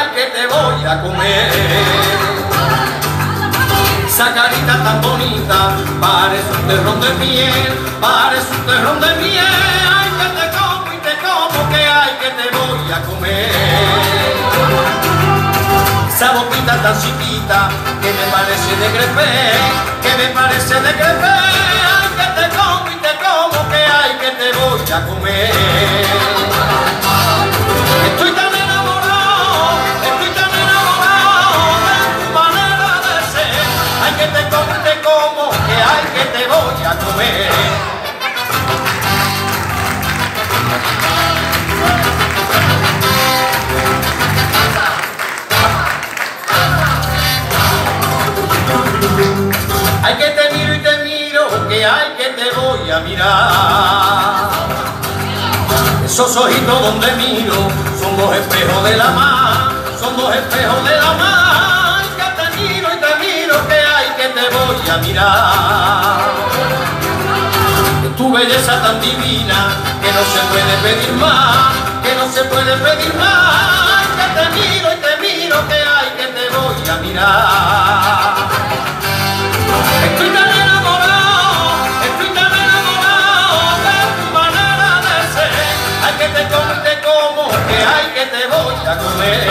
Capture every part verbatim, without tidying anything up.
ay, que te voy a comer. Esa carita tan bonita, parece un terrón de miel, parece un terrón de miel. Ay, que te como y te como, que ay, que te voy a comer. Esa boquita tan chiquita, que me parece de crepé, que me parece de crepé. Ay, que te como y te como, que ay, que te voy a comer. Estoy tan enamorado, estoy tan enamorado de tu manera de ser. Ay, que te como y te como, que ay, que te voy a comer. Ay, que te miro y te miro, que ay, que te voy a mirar. Esos ojitos donde miro son dos espejos de la mar, son dos espejos de la mar. Ay, que te miro y te miro, que ay, que te voy a mirar. Que tu belleza tan divina, que no se puede pedir más, que no se puede pedir más. Ay, que te miro y te miro, que ay, que te voy a mirar. Estoy tan enamorado, estoy tan enamorado de tu manera de ser. Ay, que te como y te como, que ay, que te voy a comer.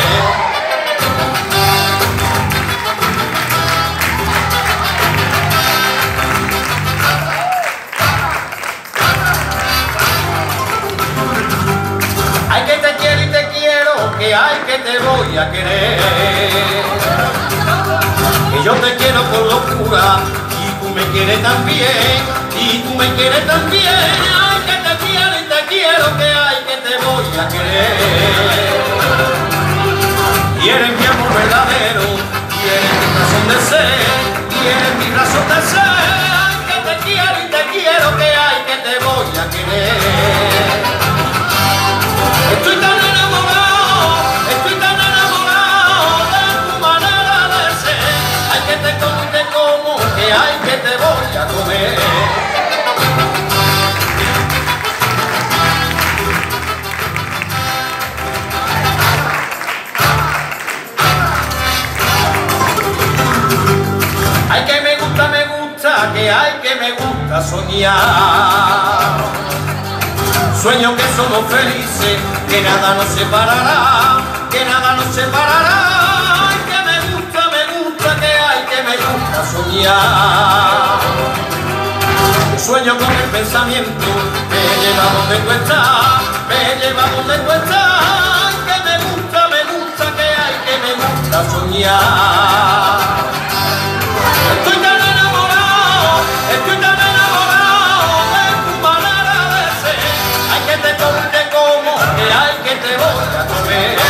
Ay, que te quiero y te quiero, que ay, que te voy a querer. Que yo te quiero con locura y tú me quieres también, y tú me quieres también. Ay, que te quiero y te quiero, que ay, que te voy a querer. Y eres mi amor verdadero, y eres mi razón de ser, y eres mi razón de ser. Ay, que te quiero y te quiero, que ay, que te voy a querer. Estoy tan enamorado, estoy tan enamorado de tu manera de ser. Ay, que te como y te como, que ay, que te voy a comer. Ay, que me gusta, me gusta, que ay, que me gusta soñar. Sueño que somos felices, que nada nos separará, que nada nos separará. Ay, que me gusta, me gusta, que ay, que me gusta soñar. Sueño con el pensamiento, me lleva donde tú estás, me lleva donde tú estás. Ay, que me gusta, me gusta, que ay, que me gusta soñar. Estoy tan enamorado, estoy tan enamorado de tu manera de ser. Ay, que te como y te como, que ay, que te voy a comer.